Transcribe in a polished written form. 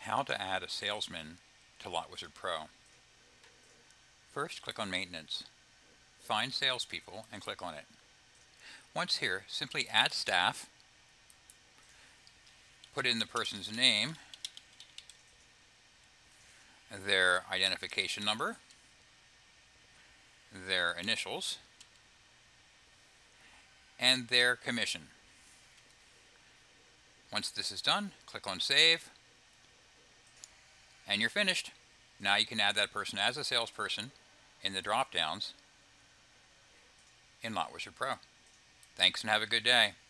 How to add a salesman to Lot Wizard Pro. First, click on Maintenance. Find Salespeople and click on it. Once here, simply add staff, put in the person's name, their identification number, their initials, and their commission. Once this is done, click on Save, and you're finished. Now you can add that person as a salesperson in the drop-downs in Lot Wizard Pro. Thanks and have a good day.